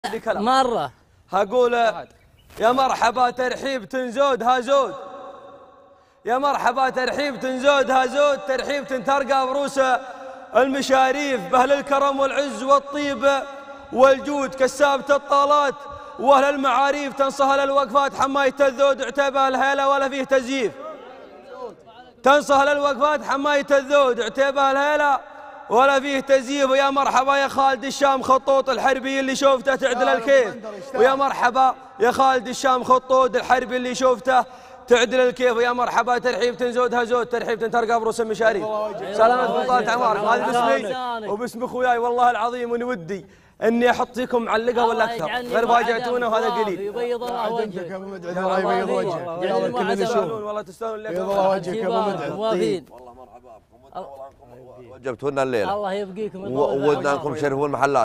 مرة هقول يا مرحبا ترحيب تنزود هازود، يا مرحبا ترحيب تنزود هازود، ترحيب ترقى بروس المشاريف بأهل الكرم والعز والطيب والجود، كسابة الطالات وأهل المعاريف تنصهل الوقفات حماية الذود عتيبها الهيلة ولا فيه تزييف. تنصهل الوقفات حماية الذود عتيبها الهيلة ولا فيه تزييف. ويا مرحبا يا خالد الشام خطوط الحربي اللي شوفته تعدل الكيف، ويا مرحبا يا خالد الشام خطوط الحربي اللي شوفته تعدل الكيف. ويا مرحبا ترحيب تنزود هزود، ترحيب ترقى بروس المشاريف. سلامة بطالة اعمارك. هذا باسمي وباسم اخوياي والله العظيم اني ودي اني احط فيكم معلقه ولا اكثر، غير فاجاتونا وهذا قليل. يبيض الله وجهك يا ابو مدعد، الله يبيض وجهك، يلا كلنا نشوف. والله تستاهلون. يبيض الله وجهك يا ابو مدعد. والله مرحبا بكم وجبتوا لنا الليله. الله يبقيكم وودنا انكم تشرفون المحلات.